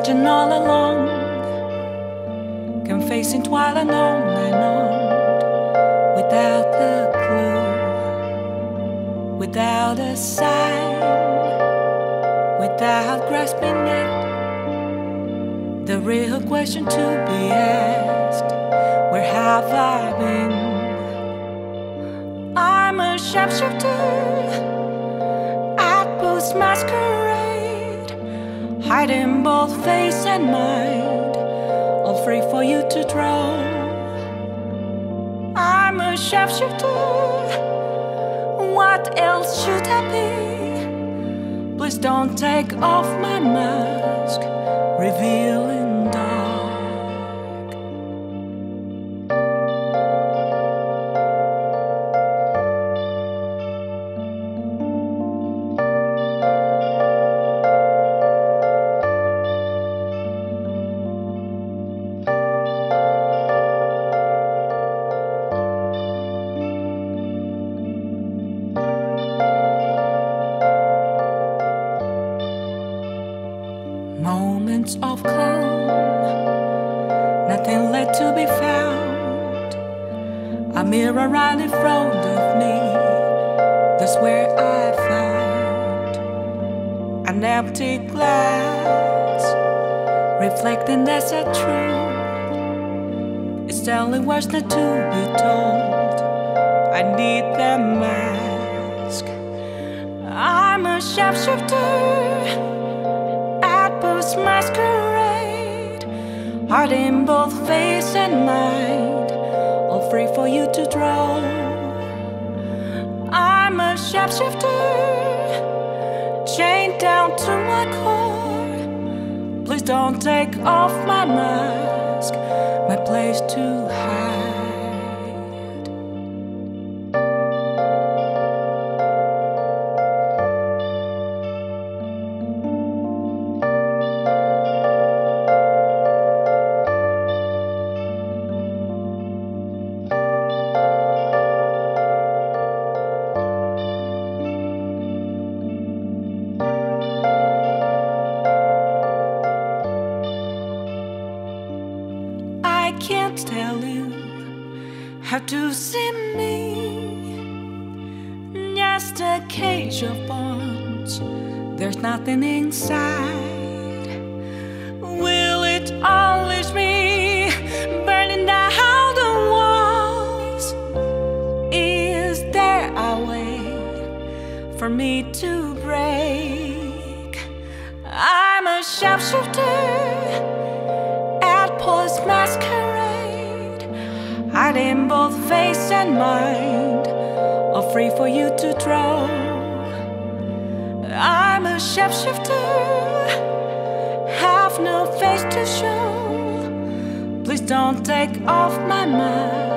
question all along, confessing while unknown and on, without a clue, without a sign, without grasping it. The real question to be asked: where have I been? I'm a sharpshooter at Post Masquerade, hiding both face and mind, all free for you to draw. I'm a sharpshooter, what else should I be? Please don't take off my mask, revealing dark. Moments of calm, nothing left to be found. A mirror right in front of me, that's where I found an empty glass, reflecting that's a truth. It's telling words not to be told. I need the mask. I'm a sharpshooter, masquerade, heart in both face and mind, all free for you to draw. I'm a sharpshooter, chained down to my core. Please don't take off my mask, my place to hide. I can't tell you how to see me, just a cage of bones, there's nothing inside. Will it unleash me, burning down the walls? Is there a way for me to break? I'm a sharpshooter at Post Masquerade, hiding both face and mind, all free for you to draw. I'm a sharpshooter, have no face to show. Please don't take off my mask.